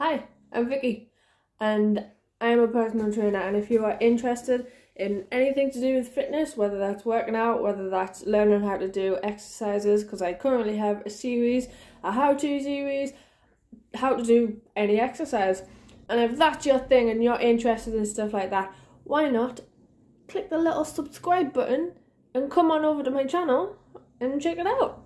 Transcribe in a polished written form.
Hi, I'm Vicky and I'm a personal trainer, and if you are interested in anything to do with fitness, whether that's working out, whether that's learning how to do exercises, because I currently have a series, a how-to series, how to do any exercise, and if that's your thing and you're interested in stuff like that, why not click the little subscribe button and come on over to my channel and check it out.